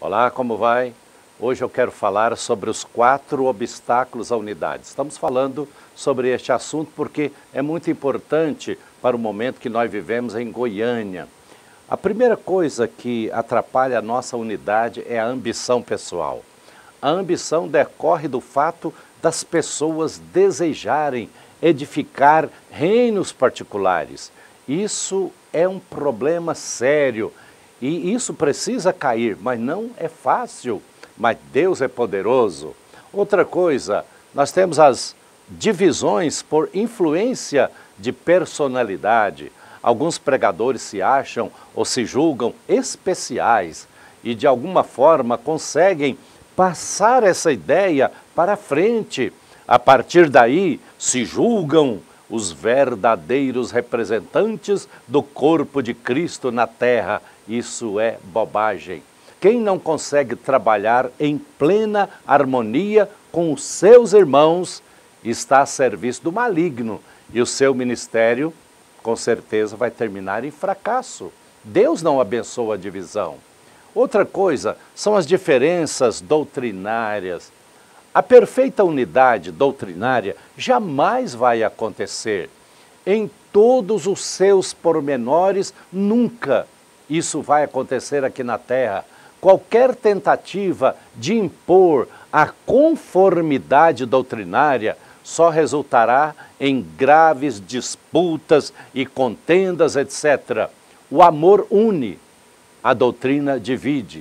Olá, como vai? Hoje eu quero falar sobre os 4 obstáculos à unidade. Estamos falando sobre este assunto porque é muito importante para o momento que nós vivemos em Goiânia. A primeira coisa que atrapalha a nossa unidade é a ambição pessoal. A ambição decorre do fato das pessoas desejarem edificar reinos particulares. Isso é um problema sério e isso precisa cair, mas não é fácil. Mas Deus é poderoso. Outra coisa, nós temos as divisões por influência de personalidade. Alguns pregadores se acham ou se julgam especiais e de alguma forma conseguem passar essa ideia para frente. A partir daí, se julgam os verdadeiros representantes do corpo de Cristo na terra. Isso é bobagem. Quem não consegue trabalhar em plena harmonia com os seus irmãos está a serviço do maligno e o seu ministério, com certeza, vai terminar em fracasso. Deus não abençoa a divisão. Outra coisa são as diferenças doutrinárias. A perfeita unidade doutrinária jamais vai acontecer. Em todos os seus pormenores, nunca isso vai acontecer aqui na terra. Qualquer tentativa de impor a conformidade doutrinária só resultará em graves disputas e contendas, etc. O amor une, a doutrina divide.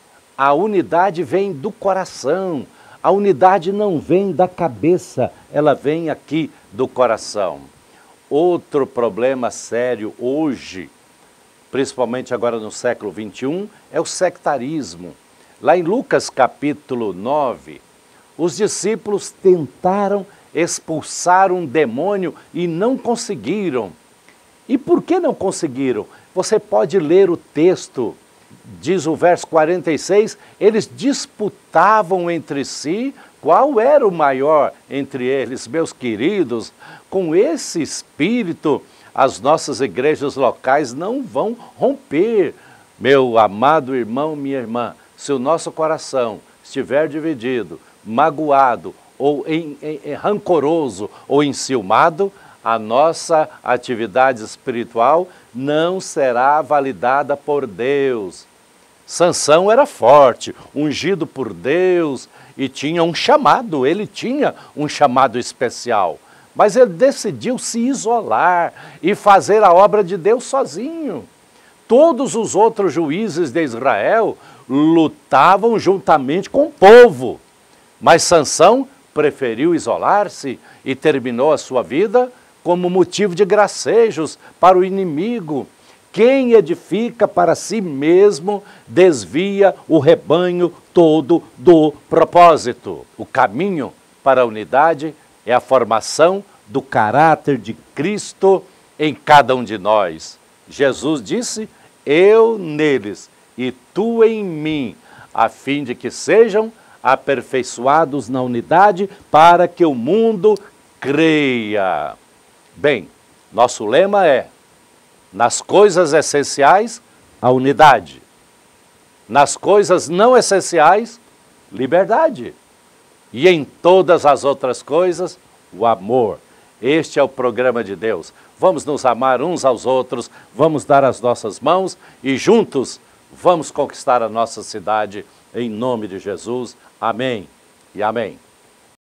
A unidade vem do coração, a unidade não vem da cabeça, ela vem aqui do coração. Outro problema sério hoje, principalmente agora no século XXI, é o sectarismo. Lá em Lucas capítulo 9, os discípulos tentaram expulsar um demônio e não conseguiram. E por que não conseguiram? Você pode ler o texto, diz o verso 46, eles disputavam entre si qual era o maior entre eles. Meus queridos, com esse espírito, as nossas igrejas locais não vão romper. Meu amado irmão, minha irmã, se o nosso coração estiver dividido, magoado, ou rancoroso, ou enciumado, a nossa atividade espiritual não será validada por Deus. Sansão era forte, ungido por Deus e tinha um chamado, ele tinha um chamado especial. Mas ele decidiu se isolar e fazer a obra de Deus sozinho. Todos os outros juízes de Israel lutavam juntamente com o povo. Mas Sansão preferiu isolar-se e terminou a sua vida como motivo de gracejos para o inimigo. Quem edifica para si mesmo desvia o rebanho todo do propósito. O caminho para a unidade é a formação do caráter de Cristo em cada um de nós. Jesus disse, eu neles e tu em mim, a fim de que sejam aperfeiçoados na unidade para que o mundo creia. Bem, nosso lema é, nas coisas essenciais, a unidade. Nas coisas não essenciais, liberdade. E em todas as outras coisas, o amor. Este é o programa de Deus. Vamos nos amar uns aos outros, vamos dar as nossas mãos e juntos vamos conquistar a nossa cidade em nome de Jesus. Amém e amém.